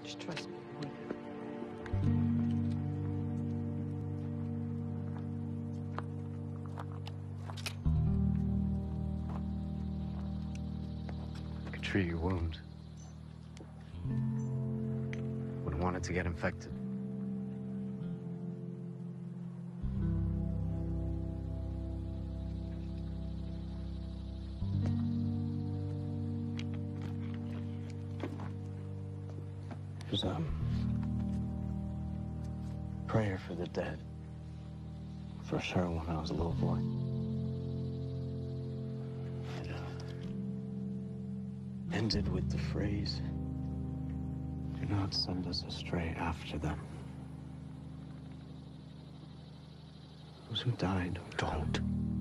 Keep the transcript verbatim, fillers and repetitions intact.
Just trust me, will you? I could treat your wound. Wouldn't want it to get infected. There's a prayer for the dead. First heard when I was a little boy. It uh, ended with the phrase, "Do not send us astray after them." Those who died, don't.